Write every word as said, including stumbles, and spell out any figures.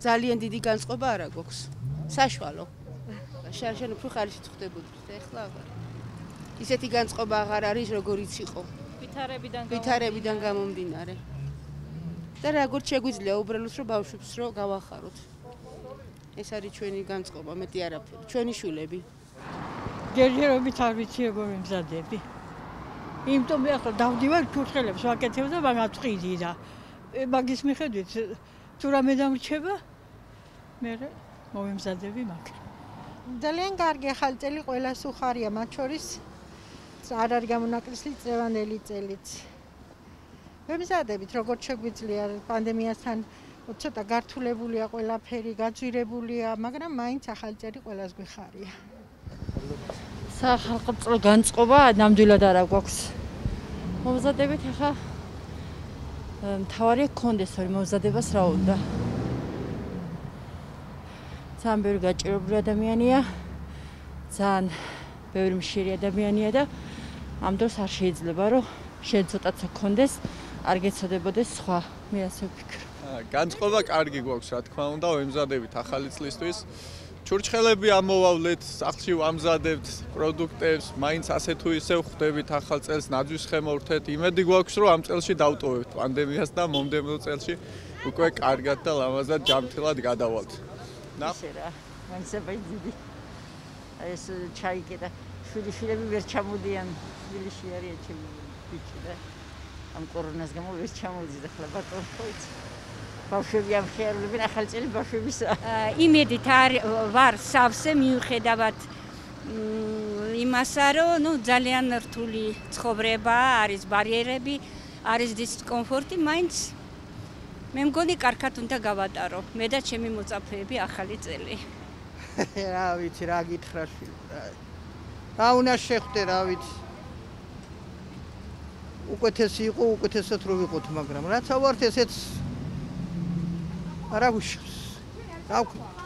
ძალიან დიდი განწყობა არა გვაქვს. საშუალო. შენ უფრო ხარისით ხდებოდით და ეხლა აღარ. ისეთი განწყობა აღარ არის, როგორიც იყო. ვითარებიდან ვითარებიდან გამომდინარე. და როგორც შეგვიძლია უბრალოდ რომ ბავშვებს რო გავახაროთ. ეს არის ჩვენი განწყობა, მეტი არაფერი. ჩვენი შვილები. ჯერჯერობით არ ვიცი როგორ ვიმზადები. იმიტომ ახლა დავდივარ კურთხელებს ვაკეთებ და მაგათ ვყიდი და მაგის მიხედვით თუ რამე დამრჩება მე მოვიმზადები მაგ. ძალიან კარგი ახალი წელი ყველას უხარია, მათ შორის არ არის გამონაკლისი წლევანდელი წელიც. ვიმზადებით როგორც შეგვიძლია პანდემიასთან ცოტა გართულებულია ყველაფერი, გაძვირებულია, მაგრამ მაინც ახალი წელი ყველას გვიხარია. საახალწლო განწყობა ნამდვილად არ გვაქვს. მომზადებით ახლა მთავარია გქონდეს ორი მომზადებას რა უნდა. ძალიან ბევრი გაჭირებული ადამიანია, ძალიან ბევრი მშიერი ადამიანია და ამ დროს არ შეიძლება რომ შენ ცოტაცა გქონდეს, არ გეცოდებოდეს სხვა. მე ასე ვფიქრობ. განწყობა კარგი გვაქვს, რა თქმა უნდა, ვემზადებით ახალი წლისთვის. ჩურჩხელები ამოვავლეთ, სახლში ვამზადებთ პროდუქტებს, მაინც ასე თუ ისე ვხვდებით ახალ წელს, ნაძვის ხემოვრთეთ. იმედი გვაქვს, რომ ამ წელში დავტოვებთ პანდემიას და მომდევნო წელში უკვე კარგად და ლამაზად ჯანმრთელად გადავალთ. ისე რა, მაინც ბაიძიდი. ეს ჩაიკე და შვილიშვილები ვერ ჩამოდიან, შვილიში არის ჩემი ბიჭი და ამ კორონას გამო ვერ ჩამოვიდა ხლა ბატონო ხო იცი. ბავშვები ამხელებენ ახალი წელი ბავშვებისა. იმედით ვარ სავსე მიუხედავად იმასა, რომ ნუ ძალიან რთული ცხოვრება არის, ბარიერები, არის დისკომფორტი, მაინც მე მგონი კარგად უნდა გავატარო. მე და ჩემი მოწაფეები ახალი წელი. რა ვიცი, რა გითხრა შვილო. რა უნდა შეხვდე, რა ვიცი. უკეთესი იყო, უკეთესად რო ვიყოთ, მაგრამ რაც ავართ ესეც არა ვიშავს. რა ვქნა?